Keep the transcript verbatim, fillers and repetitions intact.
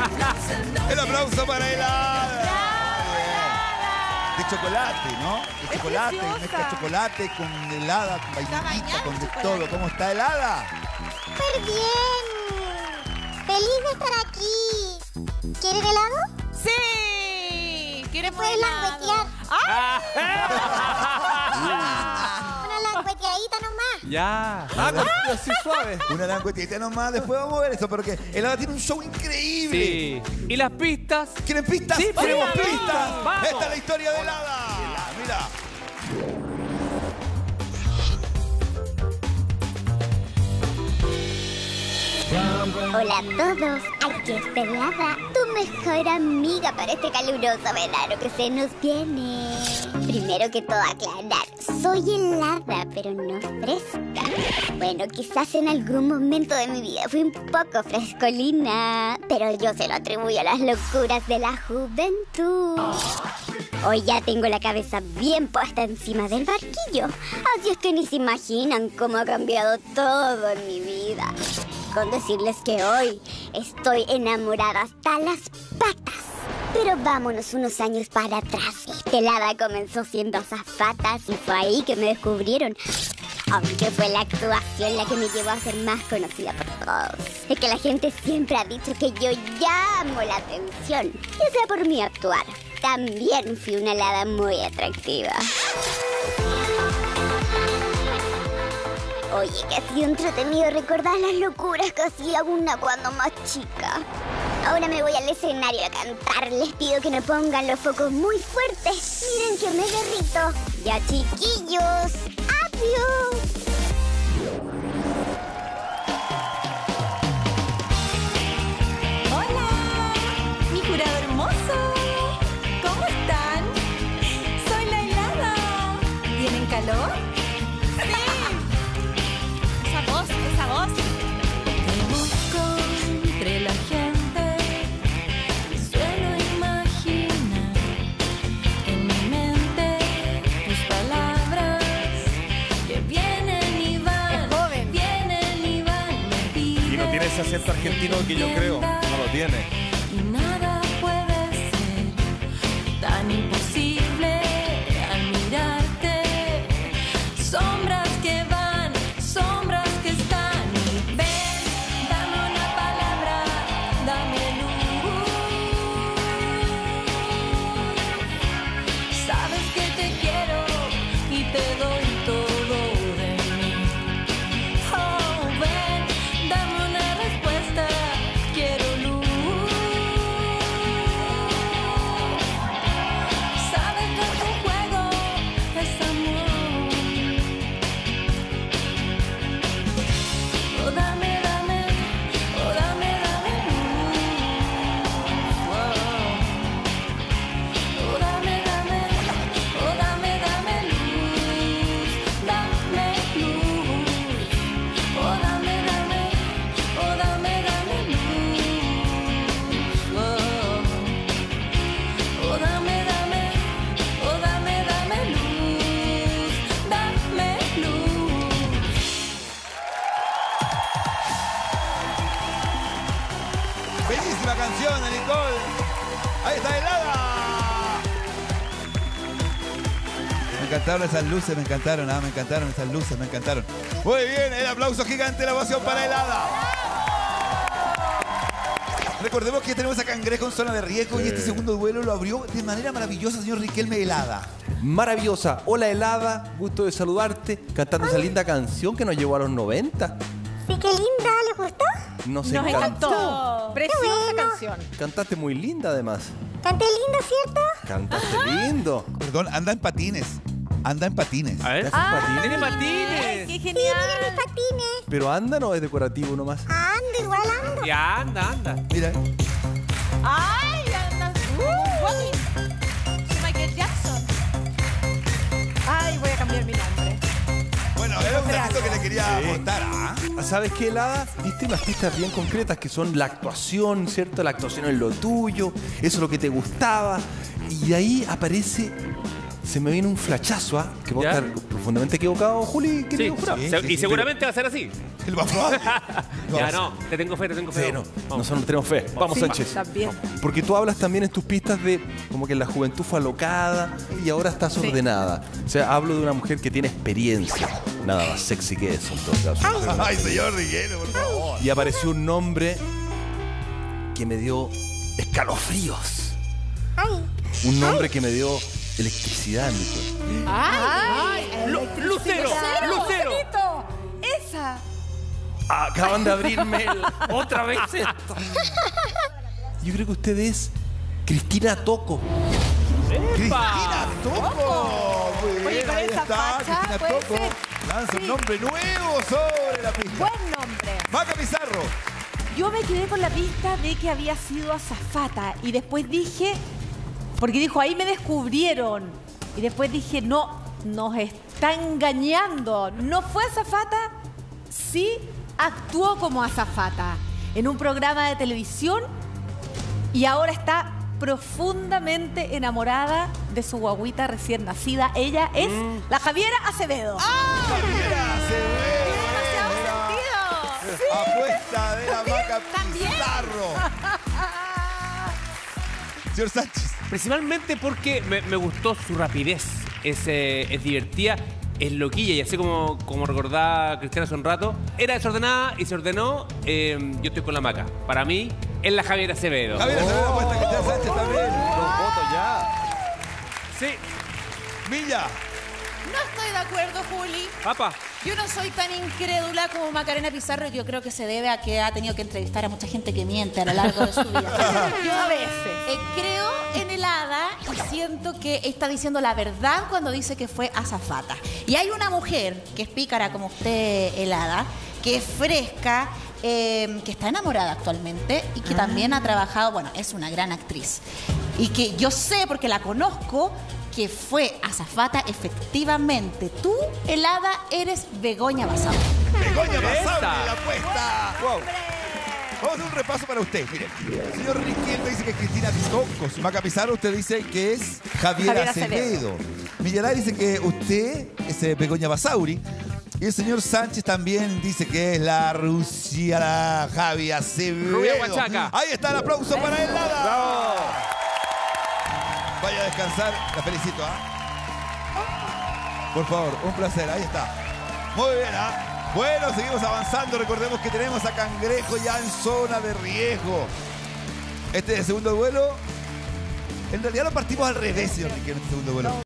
El aplauso para helada. De chocolate, ¿no? De chocolate, mezcla chocolate con helada, con vainillita, con de todo. ¿Cómo está helada? Súper bien. Feliz de estar aquí. ¿Quieren helado? ¡Sí! ¿Quieres ¿Puedes languetear? ¡Ah! Una langueteadita nomás. Ya. Ah, así suave. Una languetita nomás, después vamos a ver eso, porque helada tiene un show increíble. Sí. ¿Y las pistas? ¿Quieren pistas? Sí, ¡Queremos vamos. pistas! Vamos. Esta es la historia de helada. Mira. Hola a todos, aquí está Helada, tu mejor amiga para este caluroso verano que se nos viene. Primero que todo aclarar, soy helada, pero no fresca. Bueno, quizás en algún momento de mi vida fui un poco frescolina, pero yo se lo atribuyo a las locuras de la juventud. Hoy ya tengo la cabeza bien puesta encima del barquillo, así es que ni se imaginan cómo ha cambiado todo en mi vida. Con decirles que hoy estoy enamorada hasta las patas. Pero vámonos unos años para atrás. Esta helada comenzó siendo azafata y fue ahí que me descubrieron. Aunque fue la actuación la que me llevó a ser más conocida por todos. Es que la gente siempre ha dicho que yo llamo la atención, ya sea por mi actuar. También fui una helada muy atractiva. Oye, que ha sido entretenido recordar las locuras que hacía una cuando más chica. Ahora me voy al escenario a cantar. Les pido que me pongan los focos muy fuertes. Miren que me derrito. Ya, chiquillos. ¡Adiós! ¡Hola! ¡Mi jurado hermoso! ¿Cómo están? Soy la helada. ¿Tienen calor? Esa voz, esa voz. Te busco entre la gente y suelo imaginar en mi mente tus palabras que vienen y van, vienen y van. Y no tiene ese acento argentino que yo creo. No lo tiene. Y nada puede ser tan imposible al mirarte. Sombras que van, sombras que están. Y ven, dame una palabra, dame luz. Sabes que te quiero y te doy todo de mí. Oh, ven, dame una respuesta, quiero luz. Sabes que tu juego es amor. Oh, dame, dame, oh, dame, dame luz. Oh, dame, dame, oh, dame, dame luz. Dame luz. Oh, dame, dame, oh, dame, dame luz. Oh, dame, dame, oh, dame, dame luz. Dame luz. Bellísima canción, Nicole. Ahí está helada. Me encantaron esas luces, me encantaron, ah, me encantaron esas luces, me encantaron. Muy bien, el aplauso gigante, la ovación para helada. Recordemos que tenemos a Cangrejo en zona de riesgo y este segundo duelo lo abrió de manera maravillosa, señor Riquelme Helada. Maravillosa. Hola, helada. Gusto de saludarte. Cantando esa linda canción que nos llevó a los noventa. Sí, qué linda, ¿les gustó? Nos, Nos encantó. encantó. Preciosa bueno. canción. Cantaste muy linda, además. Canté lindo, ¿cierto? Cantaste lindo. Perdón, anda en patines. Anda en patines. A ver, ¡Ay, patines. tiene patines. ¡Qué Sí, genial! miren mis patines. Pero anda, no es decorativo nomás. Ando, igual ando. Ya, anda, anda. Mira. ¡Ay, anda! Uh, walking. Soy Michael Jackson. ¡Ay, voy a cambiar mi nombre! Bueno, era un datito que le quería Sí. aportar. ¿Ah? ¿Sabes qué, helada? Viste unas pistas bien concretas que son la actuación, ¿cierto? La actuación es lo tuyo, eso es lo que te gustaba. Y ahí aparece se me viene un flachazo, ¿ah? Que puedo ¿Ya? estar profundamente equivocado, Juli, Sí, querido jurado. Sí, Se- sí, y sí, seguramente va a ser así. El papá. Ya no, te tengo fe, te tengo fe. Sí, no, Vamos. nosotros tenemos fe. Vamos, Sí, Sánchez. también. Porque tú hablas también en tus pistas de como que la juventud fue alocada y ahora estás ordenada. O sea, hablo de una mujer que tiene experiencia. Nada más sexy que eso, en todo caso. Ay, señor Riguero, por favor. Y apareció un nombre que me dio escalofríos. Un nombre que me dio electricidad en mi cuerpo. ¡Ay! Lu- Lucero, Lucero. Lucerito, ¡esa! Acaban de abrirme el- otra vez esto. Yo creo que usted es Cristina Toco. Cristina Toco. Muy bien, Oye, con ahí esa está. facha, Cristina puede Toco. ser. Lanza un Sí. nombre nuevo sobre la pista. Buen nombre. Maca Pizarro. Yo me quedé con la pista de que había sido azafata y después dije, porque dijo, ahí me descubrieron. Y después dije, no, nos está engañando. No fue azafata, sí actuó como azafata en un programa de televisión y ahora está profundamente enamorada de su guaguita recién nacida. Ella es la Javiera Acevedo. Javiera Acevedo. ¡Demasiado Mira. sentido! Apuesta de la Maca También. Pizarro. Señor Sánchez. Principalmente porque me, me gustó su rapidez. Es, eh, es divertida, es loquilla. Y así como, como recordaba Cristiana hace un rato, era desordenada y se ordenó. eh, yo estoy con la Maca. Para mí, es la Javiera Acevedo. Javiera Acevedo apuesta a Cristian Sánchez también. Los votos ya. Sí, Milla. No estoy de acuerdo, Juli. papá. Yo no soy tan incrédula como Macarena Pizarro y yo creo que se debe a que ha tenido que entrevistar a mucha gente que miente a lo largo de su vida. Yo A veces. eh, creo en el hada y siento que está diciendo la verdad cuando dice que fue azafata. Y hay una mujer que es pícara como usted, el hada, que es fresca, eh, que está enamorada actualmente y que también ha trabajado, bueno, es una gran actriz. Y que yo sé, porque la conozco, que fue azafata efectivamente. Tú, el hada, eres Begoña Basauri. Begoña ¡Esa! Basauri, la apuesta. Wow. Vamos a hacer un repaso para usted. Mire, el señor Riquelme dice que es Cristina Tocos. Maca Pizarro, usted dice que es Javiera Javiera Acevedo. Millaray dice que usted es eh, Begoña Basauri. Y el señor Sánchez también dice que es la Rusia, la Javi Acevedo. Rubia Huachaca. Ahí está el aplauso para el hada. ¡Bravo! Vaya a descansar, la felicito, ¿ah? Por favor, un placer, ahí está. Muy bien, ¿ah? Bueno, seguimos avanzando. Recordemos que tenemos a Cangrejo ya en zona de riesgo. Este es el segundo duelo. En realidad lo partimos al revés, señor Riquelme, este segundo duelo.